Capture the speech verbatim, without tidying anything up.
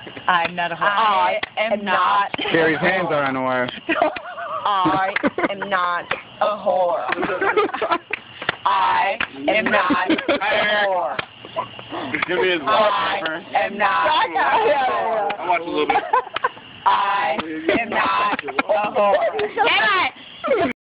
I'm not a whore. I am not. Carrie's hands are on the wire. I am not a whore. I am not a whore. Give me his I am not a whore. I watched a little bit. I am not a whore.